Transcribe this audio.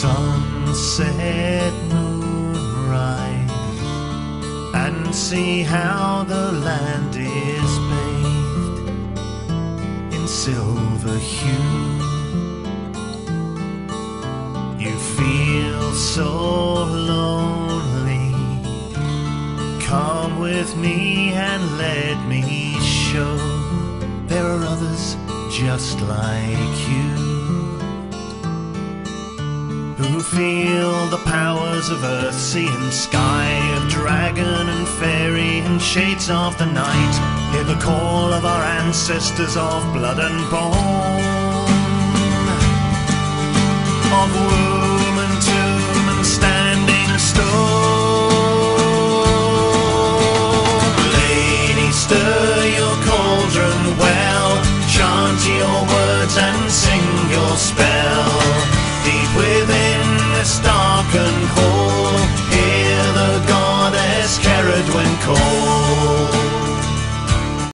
Sunset, moonrise, and see how the land is bathed in silver hue. You feel so lonely. Come with me and let me show there are others just like you, who feel the powers of earth, sea and sky, of dragon and fairy and shades of the night. Hear the call of our ancestors of blood and bone.